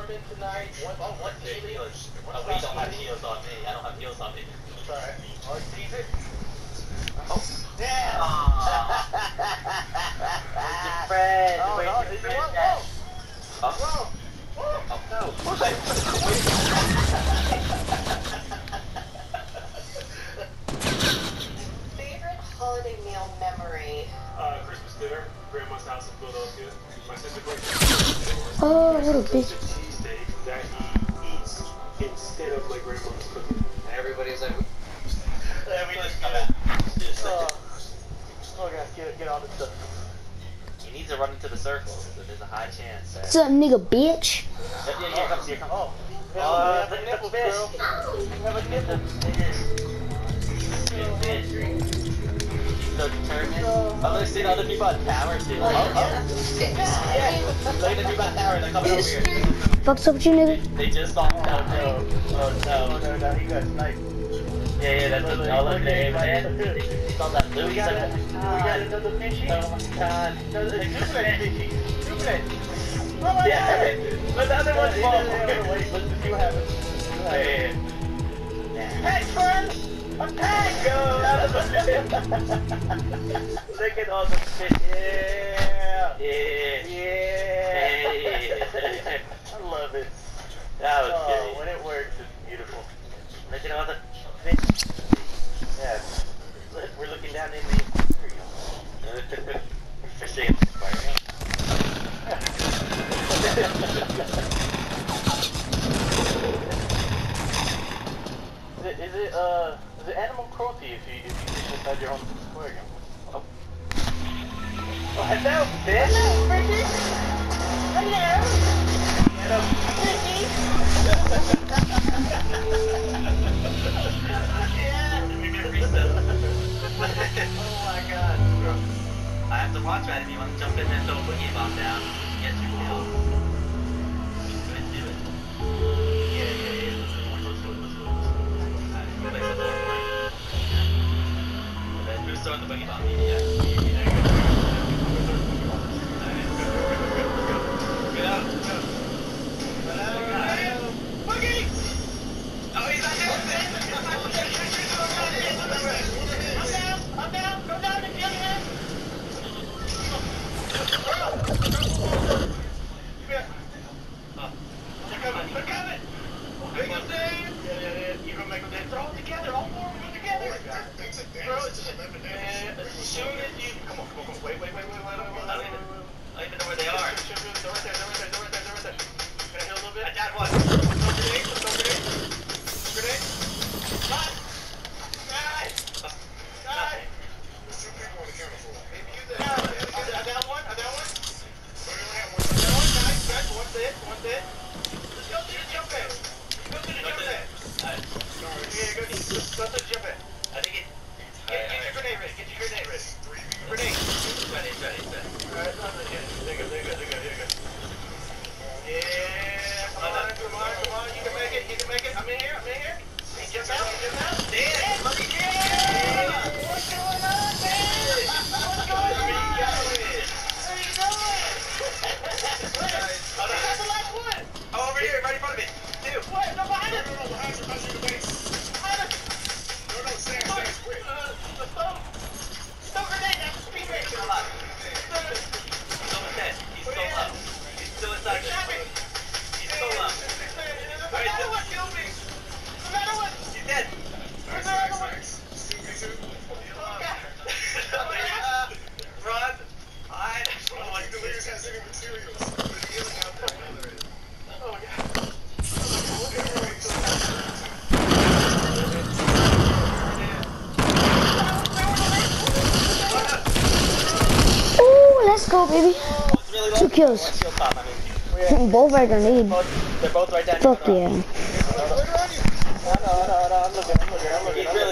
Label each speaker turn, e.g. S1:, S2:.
S1: tournament tonight. What heals? Oh, we don't have heals on me. I don't have heals on me. Sorry. Oh, tease it. Oh. Yeah! Where's your friend? Where's your friend? Whoa! Oh, no.
S2: Favorite holiday meal memory?
S3: Christmas dinner, Grandma's house in Philadelphia. My sister brings
S4: Oh, what a bitch.
S3: cheesesteak that he eats instead of my grandma's cooking.
S1: And everybody's like,
S5: We just come out.
S1: oh guys, get all this stuff. You need to run into the circle, so there's a high chance.
S4: What's up, nigga, bitch?
S1: Yeah, here comes. Oh,
S3: the
S1: nipple fish. Have a nipple fish. So determined. Oh, look, see the other people on tower too. Yeah. Look at the people on tower. They're coming over here.
S4: Fuck's up with you, nigga?
S1: They just saw. Oh no, he got sniped. Yeah, that's what all of them. Man. He saw that blue. We got another fishy. Oh my god. Another fishy. Yeah, but the other one's small. Wait, let's see what happens. Hey, friend! Attack! Go! Look at all the fish. Yeah. I love it. That was good. When it works, it's beautiful. Look at all the fish. Yeah. We're looking down in the fishing in the aquarium. Is it animal cruelty if you fish inside your own aquarium? Oh, hello, fish! Hello! Hello, fishy! Oh my god. I have to watch that if you want to jump in and throw a boogie bomb down. Get your kill. Go ahead and do it. Yeah. Let's go. Who's throwing the boogie bomb? Yeah. Get out. Go. Boogie! Oh, he's not doing it! I'm down! Go down and get him! They're coming! Make them Dave! Yeah. You're gonna make them Dave. Throw them together. All four of them together. Bro, as soon as you... Come on. Wait. I don't even know where they are. They're right there. Can I heal a little bit? I got one. Let's go grenade. Cut! Guys! There's two people on the camera for. Maybe you there. I got one. Nice. One's dead. Let's go to the jump pad. Go to the jump pad. Yeah, go to the jump pad. I think it... Get your grenade ready. Grenade. Ready. Alright, there you go. Yeah, come on. You can make it. I'm in here. Hey, jump out. Damn, monkey, yeah! What's going on, man? What's going on? Where you going? That's the last one. Oh, over here, right in front of me. Two. What? No, behind us. No, behind you. Behind us. No, stay. Quick. Stone grenade. That's a speed race. He's alive. He's almost dead. He's so low. He's still inside the swing. He's so low. No matter what, kill me. No matter what. He's dead. Where's the other one? Run. Hide. Like the leaders has any materials. Oh, yeah.
S4: Ooh, let's go, baby.
S1: Really
S4: 2 kills. Both are grenade.
S1: They're both right down.
S4: Fuck yeah.
S1: I'm looking.